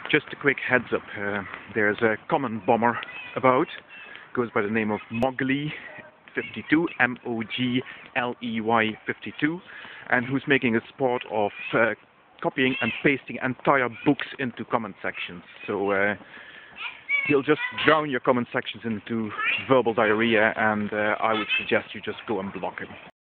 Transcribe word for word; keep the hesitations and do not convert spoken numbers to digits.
Just a quick heads up, uh, there's a common bomber about, goes by the name of Mogley fifty-two, M O G L E Y fifty-two, and who's making a sport of uh, copying and pasting entire books into comment sections. So uh, he'll just drown your comment sections into verbal diarrhea, and uh, I would suggest you just go and block him.